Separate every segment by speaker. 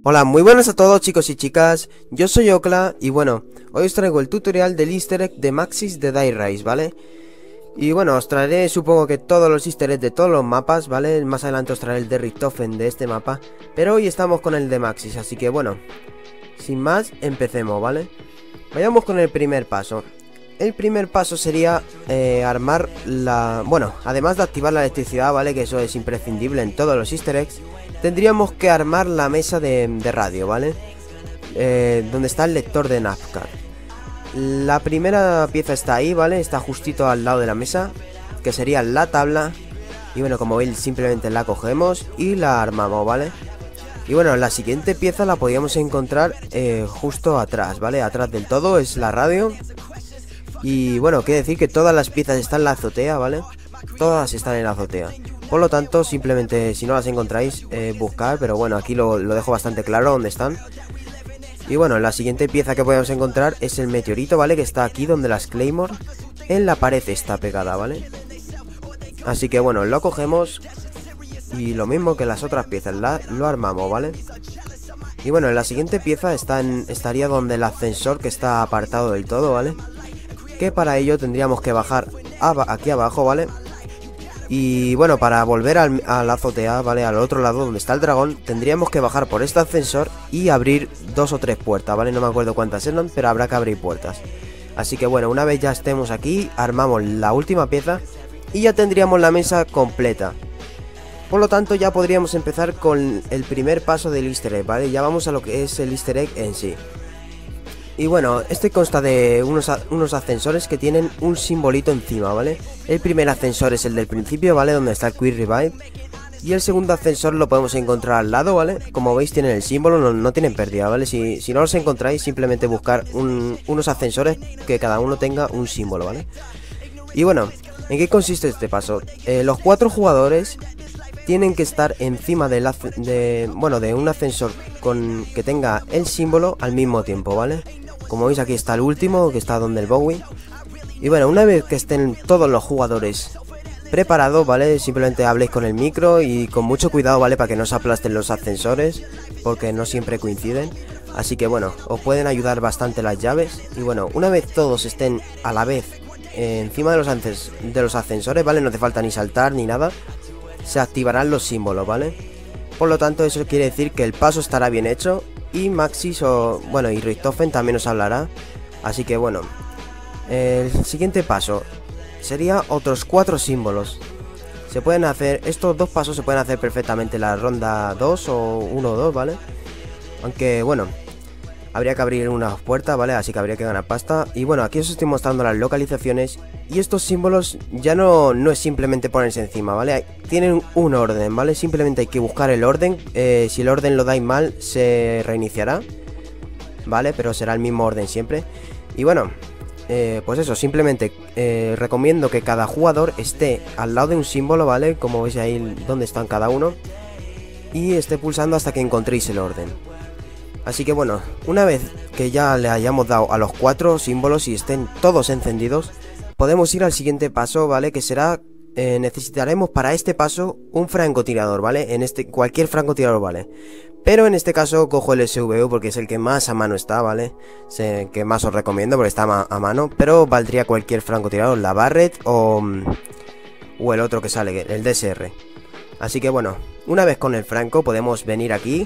Speaker 1: Hola, muy buenas a todos chicos y chicas, yo soy Okla y bueno, hoy os traigo el tutorial del easter egg de Maxis de Die Rise, ¿vale? Y bueno, os traeré supongo que todos los easter eggs de todos los mapas, ¿vale? Más adelante os traeré el de Richthofen de este mapa, pero hoy estamos con el de Maxis, así que bueno, sin más, empecemos, ¿vale? Vayamos con el primer paso. El primer paso sería armar la... Bueno, además de activar la electricidad, ¿vale? Que eso es imprescindible en todos los easter eggs. Tendríamos que armar la mesa de radio, ¿vale? Donde está el lector de Napcard. La primera pieza está ahí, ¿vale? Está justito al lado de la mesa, que sería la tabla. Y bueno, como veis, simplemente la cogemos y la armamos, ¿vale? Y bueno, la siguiente pieza la podríamos encontrar justo atrás, ¿vale? Atrás del todo es la radio. Y bueno, quiere decir que todas las piezas están en la azotea, ¿vale? Todas están en la azotea. Por lo tanto, simplemente si no las encontráis, buscar. Pero bueno, aquí lo dejo bastante claro dónde están. Y bueno, la siguiente pieza que podemos encontrar es el meteorito, ¿vale? Que está aquí donde las Claymore. En la pared está pegada, ¿vale? Así que bueno, lo cogemos. Y lo mismo que las otras piezas, lo armamos, ¿vale? Y bueno, la siguiente pieza estaría donde el ascensor, que está apartado del todo, ¿vale? Que para ello tendríamos que bajar aquí abajo, ¿vale? Y bueno, para volver a la azotea, ¿vale? Al otro lado donde está el dragón, tendríamos que bajar por este ascensor y abrir 2 o 3 puertas, ¿vale? No me acuerdo cuántas eran, pero habrá que abrir puertas. Así que bueno, una vez ya estemos aquí, armamos la última pieza y ya tendríamos la mesa completa. Por lo tanto, ya podríamos empezar con el primer paso del easter egg, ¿vale? Ya vamos a lo que es el easter egg en sí. Y bueno, este consta de unos ascensores que tienen un simbolito encima, ¿vale? El primer ascensor es el del principio, ¿vale? Donde está el Quick Revive. Y el segundo ascensor lo podemos encontrar al lado, ¿vale? Como veis tienen el símbolo, no tienen pérdida, ¿vale? Si no los encontráis, simplemente buscar unos ascensores que cada uno tenga un símbolo, ¿vale? Y bueno, ¿en qué consiste este paso? Los 4 jugadores tienen que estar encima de un ascensor que tenga el símbolo al mismo tiempo, ¿vale? Como veis, aquí está el último, que está donde el Bowie. Y bueno, una vez que estén todos los jugadores preparados, ¿vale? Simplemente habléis con el micro y con mucho cuidado, ¿vale? Para que no se aplasten los ascensores, porque no siempre coinciden. Así que bueno, os pueden ayudar bastante las llaves. Y bueno, una vez todos estén a la vez encima de los ascensores, ¿vale? No hace falta ni saltar ni nada. Se activarán los símbolos, ¿vale? Por lo tanto, eso quiere decir que el paso estará bien hecho. Y Maxis y Richthofen también os hablará. Así que bueno, el siguiente paso sería otros 4 símbolos. Se pueden hacer, estos 2 pasos se pueden hacer perfectamente en la ronda 2 o 1 o 2, ¿vale? Aunque bueno, habría que abrir unas puertas, ¿vale? Así que habría que ganar pasta. Y bueno, aquí os estoy mostrando las localizaciones. Y estos símbolos ya no es simplemente ponerse encima, ¿vale? Tienen un orden, ¿vale? Simplemente hay que buscar el orden. Si el orden lo dais mal, se reiniciará, ¿vale? Pero será el mismo orden siempre. Y bueno, pues eso, simplemente recomiendo que cada jugador esté al lado de un símbolo, ¿vale? Como veis ahí donde están cada uno. Y esté pulsando hasta que encontréis el orden. Así que bueno, una vez que ya le hayamos dado a los 4 símbolos y estén todos encendidos, podemos ir al siguiente paso, ¿vale? Que será, necesitaremos para este paso un francotirador, ¿vale? Cualquier francotirador, ¿vale? Pero en este caso cojo el SVU porque es el que más a mano está, ¿vale? Que más os recomiendo porque está a mano. Pero valdría cualquier francotirador, la Barrett o el otro que sale, el DSR. Así que bueno, una vez con el franco podemos venir aquí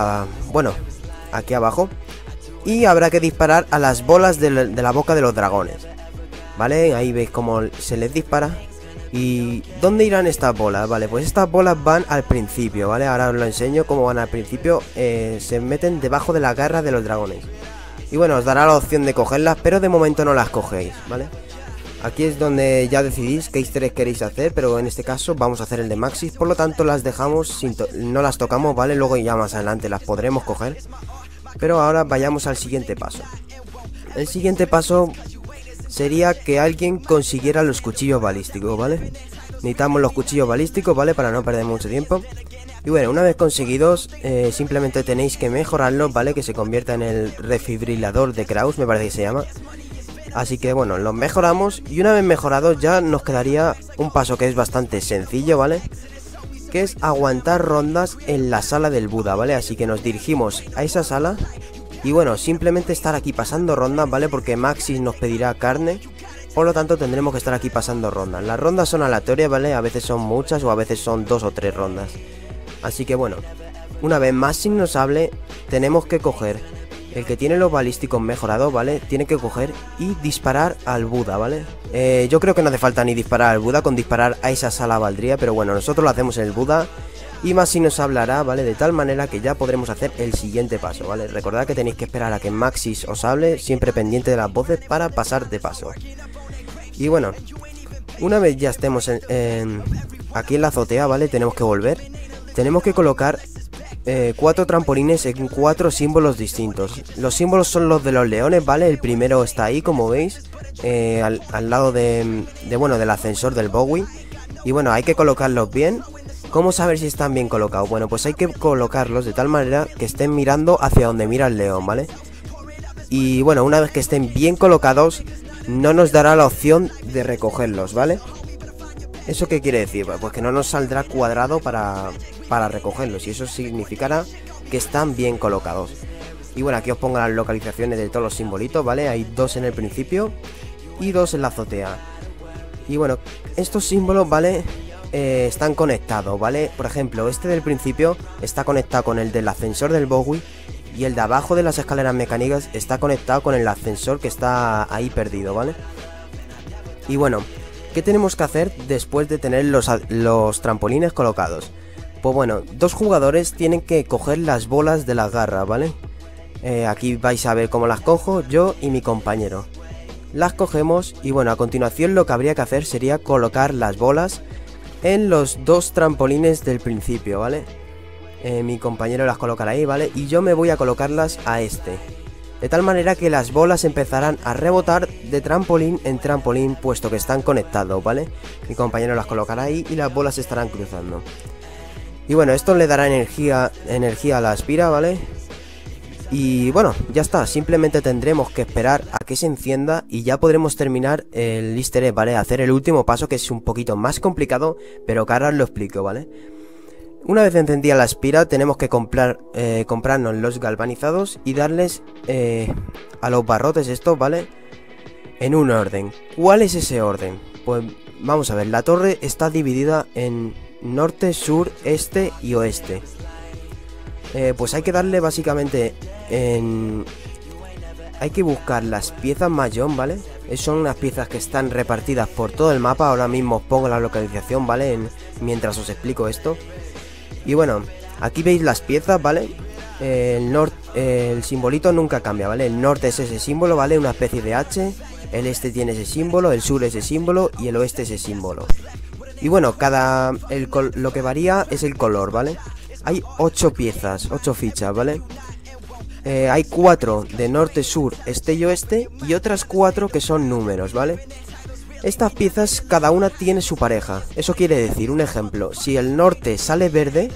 Speaker 1: aquí abajo. Y habrá que disparar a las bolas de la boca de los dragones, ¿vale? Ahí veis cómo se les dispara. ¿Y dónde irán estas bolas? Vale, pues estas bolas van al principio, ¿vale? Ahora os lo enseño cómo van al principio. Se meten debajo de la garra de los dragones. Y bueno, os dará la opción de cogerlas, pero de momento no las cogéis, ¿vale? Aquí es donde ya decidís qué easter egg queréis hacer, pero en este caso vamos a hacer el de Maxis. Por lo tanto las dejamos, no las tocamos, ¿vale? Luego ya más adelante las podremos coger. Pero ahora vayamos al siguiente paso. El siguiente paso sería que alguien consiguiera los cuchillos balísticos, ¿vale? Necesitamos los cuchillos balísticos, ¿vale? Para no perder mucho tiempo. Y bueno, una vez conseguidos, simplemente tenéis que mejorarlos, ¿vale? Que se convierta en el refibrilador de Kraus, me parece que se llama. Así que bueno, los mejoramos. Y una vez mejorados ya nos quedaría un paso que es bastante sencillo, ¿vale? que es aguantar rondas en la sala del Buda, ¿vale? Así que nos dirigimos a esa sala y bueno, simplemente estar aquí pasando rondas, ¿vale? Porque Maxis nos pedirá carne, por lo tanto tendremos que estar aquí pasando rondas. Las rondas son aleatorias, ¿vale? A veces son muchas o a veces son 2 o 3 rondas. Así que bueno, una vez Maxis nos hable, tenemos que coger el que tiene los balísticos mejorados, ¿vale? Tiene que coger y disparar al Buda, ¿vale? Yo creo que no hace falta ni disparar al Buda, con disparar a esa sala valdría, pero bueno, nosotros lo hacemos en el Buda y Maxis nos hablará, ¿vale? De tal manera que ya podremos hacer el siguiente paso, ¿vale? Recordad que tenéis que esperar a que Maxis os hable, siempre pendiente de las voces para pasar de paso. Y bueno, una vez ya estemos aquí en la azotea, ¿vale? Tenemos que volver. Tenemos que colocar 4 trampolines en 4 símbolos distintos. Los símbolos son los de los leones, ¿vale? El primero está ahí, como veis, al lado bueno, del ascensor del Bowie. Y bueno, hay que colocarlos bien. ¿Cómo saber si están bien colocados? Bueno, pues hay que colocarlos de tal manera que estén mirando hacia donde mira el león, ¿vale? Y bueno, una vez que estén bien colocados, no nos dará la opción de recogerlos, ¿vale? ¿Eso qué quiere decir? Pues que no nos saldrá cuadrado para recogerlos, y eso significará que están bien colocados. Y bueno, aquí os pongo las localizaciones de todos los simbolitos, ¿vale? Hay 2 en el principio y 2 en la azotea. Y bueno, estos símbolos, ¿vale? Están conectados, ¿vale? Por ejemplo, este del principio está conectado con el del ascensor del Bowie, y el de abajo de las escaleras mecánicas está conectado con el ascensor que está ahí perdido, ¿vale? Y bueno, ¿qué tenemos que hacer después de tener los trampolines colocados? Pues bueno, 2 jugadores tienen que coger las bolas de las garras, ¿vale? Aquí vais a ver cómo las cojo yo y mi compañero. Las cogemos y bueno, a continuación lo que habría que hacer sería colocar las bolas en los 2 trampolines del principio, ¿vale? Mi compañero las colocará ahí, ¿vale? Y yo me voy a colocarlas a este. De tal manera que las bolas empezarán a rebotar de trampolín en trampolín, puesto que están conectados, ¿vale? Mi compañero las colocará ahí y las bolas estarán cruzando. Y bueno, esto le dará energía a la aspira, ¿vale? Y bueno, ya está, simplemente tendremos que esperar a que se encienda y ya podremos terminar el easter egg, ¿vale? Hacer el último paso, que es un poquito más complicado, pero que ahora os lo explico, ¿vale? Una vez encendida la aspira, tenemos que comprarnos los galvanizados y darles a los barrotes estos, ¿vale? En un orden. ¿Cuál es ese orden? Pues vamos a ver, la torre está dividida en norte, sur, este y oeste. Pues hay que darle básicamente hay que buscar las piezas mayón, ¿vale? Son unas piezas que están repartidas por todo el mapa. Ahora mismo os pongo la localización, ¿vale? Mientras os explico esto. Y bueno, aquí veis las piezas, ¿vale? El simbolito nunca cambia, ¿vale? El norte es ese símbolo, ¿vale? Una especie de H. El este tiene ese símbolo, el sur ese símbolo y el oeste ese símbolo. Y bueno, lo que varía es el color, ¿vale? Hay 8 piezas, 8 fichas, ¿vale? Hay 4 de norte, sur, este y oeste, y otras 4 que son números, ¿vale? Estas piezas, cada una tiene su pareja. Eso quiere decir, un ejemplo, si el norte sale verde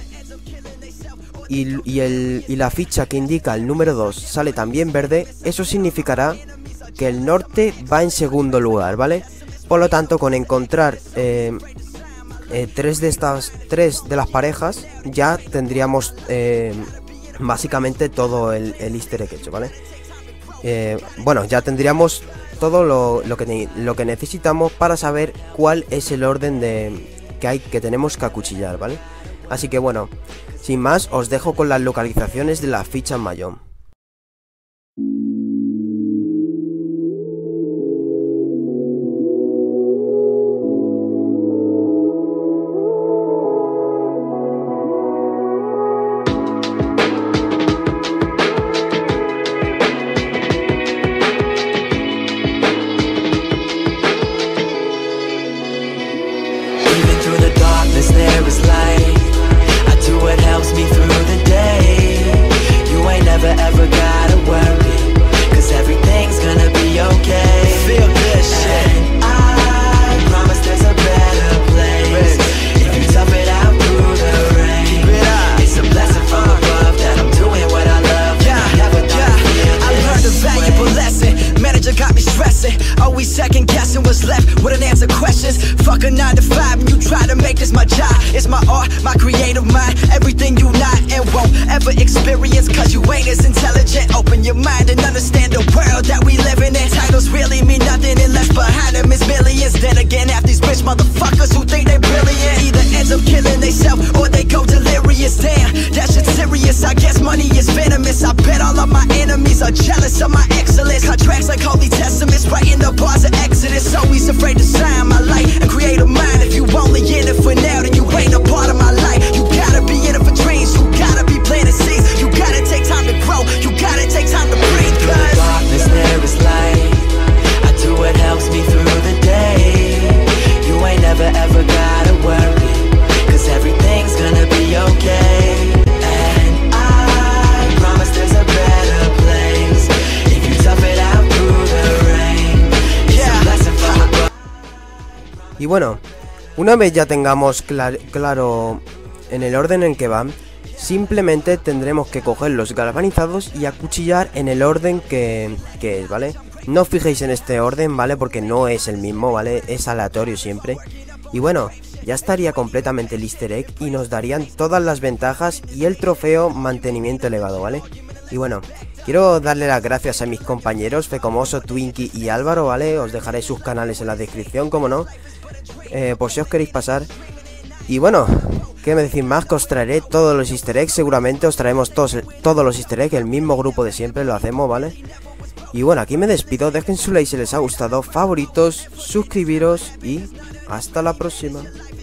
Speaker 1: y la ficha que indica el número 2 sale también verde, eso significará que el norte va en segundo lugar, ¿vale? Por lo tanto, con encontrar 3 de las parejas, ya tendríamos básicamente todo el easter egg hecho, ¿vale? Bueno, ya tendríamos todo lo que necesitamos para saber cuál es el orden que tenemos que acuchillar, ¿vale? Así que bueno, sin más, os dejo con las localizaciones de las fichas mayón.
Speaker 2: There is light. I do what helps me through the day. You ain't never life, wouldn't answer questions. Fuck a 9 to 5 and you try to make this my job. It's my art, my creative mind, everything you not and won't ever experience, cause you ain't as intelligent. Open your mind and understand the world that we living in. Titles really mean nothing unless behind them is millions. Then again, half these bitch motherfuckers who think they brilliant either ends up killing themselves or they go delirious. Damn, that shit's serious. I guess money is venomous. I bet all of my enemies are jealous of my excellence. Contracts like holy testaments, writing the bars of Exodus. Always afraid to sign my life and create a mind. If you only in it for now, then you ain't a part of my life. You gotta be in it for dreams. You gotta be planting seeds. You gotta take time to grow. You gotta take time to breathe. Through the darkness there is light. I do what helps me through the day. You ain't never ever gotta worry, cause everything's gonna be okay. And I promise there's a better place if you tough it out through the rain. It's a blessing from above.
Speaker 1: Y bueno, una vez ya tengamos claro en el orden en que van, simplemente tendremos que coger los galvanizados y acuchillar en el orden que es, ¿vale? No os fijéis en este orden, ¿vale? Porque no es el mismo, ¿vale? Es aleatorio siempre. Y bueno, ya estaría completamente el easter egg y nos darían todas las ventajas y el trofeo mantenimiento elevado, ¿vale? Y bueno, quiero darle las gracias a mis compañeros Fecomoso, Twinkie y Álvaro, ¿vale? Os dejaré sus canales en la descripción, como no, por si os queréis pasar. Y bueno, qué me decir más, que os traeré todos los easter eggs. Seguramente os traemos todos los easter eggs, el mismo grupo de siempre lo hacemos, ¿vale? Y bueno, aquí me despido, dejen su like si les ha gustado, favoritos, suscribiros y hasta la próxima.